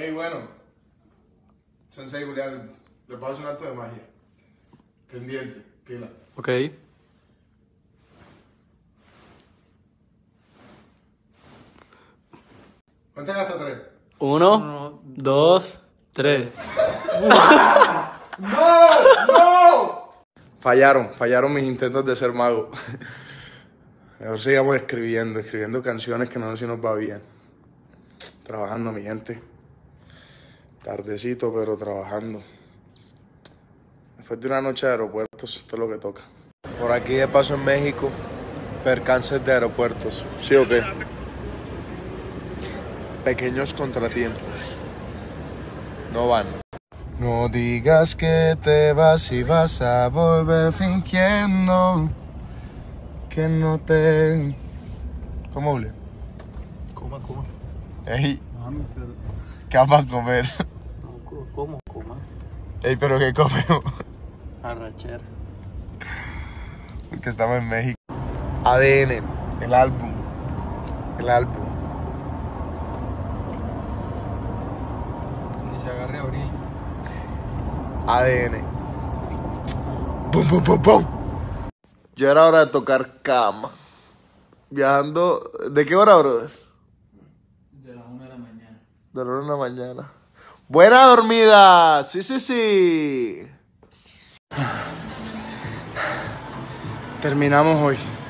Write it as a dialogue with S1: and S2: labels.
S1: Hey, bueno. Sensei Julián, le puedo hacer un acto de magia. Pendiente, pila.
S2: Ok.
S1: Cuenten hasta 3.
S2: 1, 2, 3.
S1: ¡No! Fallaron mis intentos de ser mago. Mejor sigamos escribiendo canciones que no se nos va bien. Trabajando, mi gente. Tardecito, pero trabajando. Después de una noche de aeropuertos, esto es lo que toca. Por aquí de paso en México, percances de aeropuertos. ¿Sí o qué? Pequeños contratiempos. No van. No digas que te vas y vas a volver fingiendo que no te... ¿Cómo, Julio?
S2: Coma.
S1: Ey,
S2: Mami, pero...
S1: ¿qué vamos a comer?
S2: No, ¿cómo? Coma.
S1: Ey, ¿pero qué comemos?
S2: Arrachera.
S1: Porque estamos en México. ADN, el álbum.
S2: Que se agarre a abrir.
S1: ADN. ¡Bum, bum, bum, bum! Ya era hora de tocar cama. Viajando... ¿De qué hora, brother?
S2: De las 1 de la mañana.
S1: De la 1 de la mañana. ¡Buena dormida! Sí. Terminamos hoy.